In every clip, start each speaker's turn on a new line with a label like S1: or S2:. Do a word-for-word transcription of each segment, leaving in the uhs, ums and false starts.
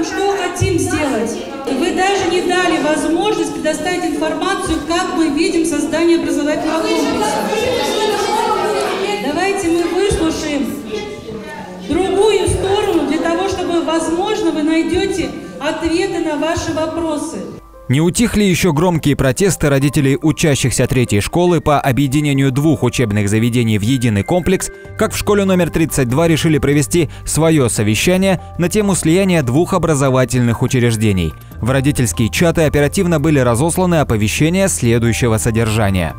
S1: что хотим сделать. Вы даже не дали возможность предоставить информацию, как мы видим создание образовательного комплекса. Давайте мы выслушаем другую сторону для того, чтобы, возможно, вы найдете ответы на ваши вопросы.
S2: Не утихли еще громкие протесты родителей учащихся третьей школы по объединению двух учебных заведений в единый комплекс, как в школе номер тридцать два решили провести свое совещание на тему слияния двух образовательных учреждений. В родительские чаты оперативно были разосланы оповещения следующего содержания.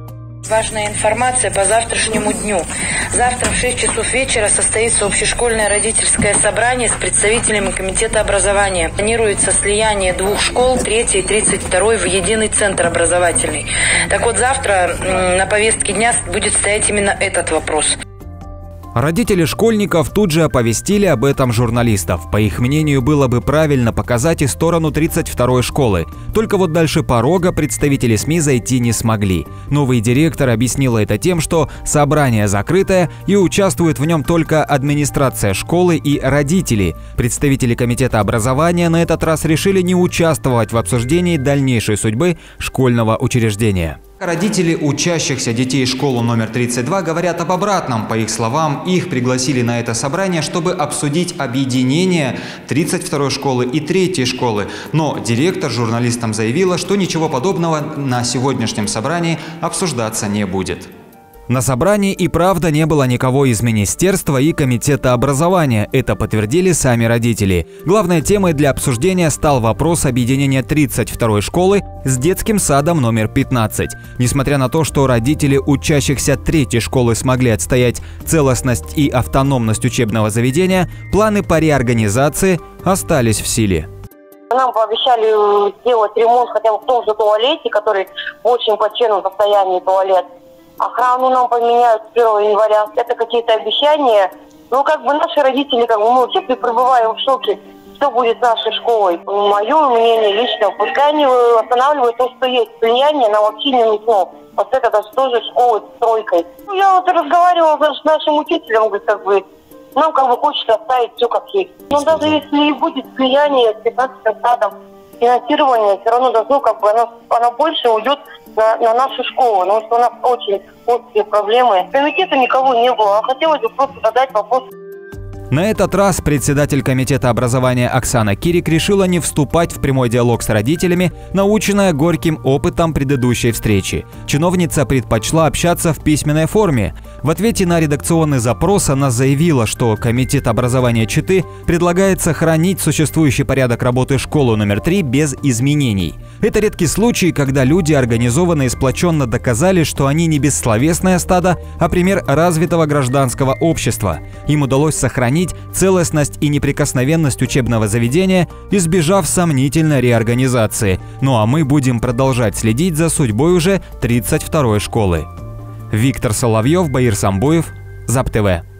S3: Важная информация по завтрашнему дню. Завтра в шесть часов вечера состоится общешкольное родительское собрание с представителями комитета образования. Планируется слияние двух школ, третьей и тридцать второй, в единый центр образовательный. Так вот, завтра на повестке дня будет стоять именно этот вопрос.
S2: Родители школьников тут же оповестили об этом журналистов. По их мнению, было бы правильно показать и сторону тридцать второй школы. Только вот дальше порога представители СМИ зайти не смогли. Новый директор объяснила это тем, что собрание закрытое и участвует в нем только администрация школы и родители. Представители комитета образования на этот раз решили не участвовать в обсуждении дальнейшей судьбы школьного учреждения. Родители учащихся детей школы номер тридцать два говорят об обратном. По их словам, их пригласили на это собрание, чтобы обсудить объединение тридцать второй школы и третьей школы. Но директор журналистам заявила, что ничего подобного на сегодняшнем собрании обсуждаться не будет. На собрании и правда не было никого из министерства и комитета образования. Это подтвердили сами родители. Главной темой для обсуждения стал вопрос объединения тридцать второй школы с детским садом номер пятнадцать. Несмотря на то, что родители учащихся третьей школы смогли отстоять целостность и автономность учебного заведения, планы по реорганизации остались в силе.
S4: Нам пообещали сделать ремонт хотя бы в том же туалете, который в очень плачевном состоянии туалет. Охрану нам поменяют с первого января. Это какие-то обещания. Ну, как бы наши родители, как бы мы вообще пребываем в шоке, что будет с нашей школой. Мое мнение лично, пускай они останавливают то, что есть. Влияние нам вообще не нужно. Вот это даже тоже школа с тройкой. Ну, я вот разговаривала с нашим учителем, говорит, как бы, нам как бы хочется оставить все как есть. Но даже если и будет влияние с пятнадцатым садом, финансирование все равно должно, как бы, оно, оно больше уйдет на, на нашу школу, потому что у нас очень острые проблемы. Комитета никого не было, а хотелось бы просто задать вопрос.
S2: На этот раз председатель комитета образования Оксана Кирик решила не вступать в прямой диалог с родителями, наученная горьким опытом предыдущей встречи. Чиновница предпочла общаться в письменной форме. В ответе на редакционный запрос она заявила, что комитет образования Читы предлагает сохранить существующий порядок работы школы номер три без изменений. Это редкий случай, когда люди организованно и сплоченно доказали, что они не бессловесное стадо, а пример развитого гражданского общества. Им удалось сохранить целостность и неприкосновенность учебного заведения, избежав сомнительной реорганизации. Ну а мы будем продолжать следить за судьбой уже тридцать второй школы. Виктор Соловьев, Баир Самбуев, ЗАП-ТВ.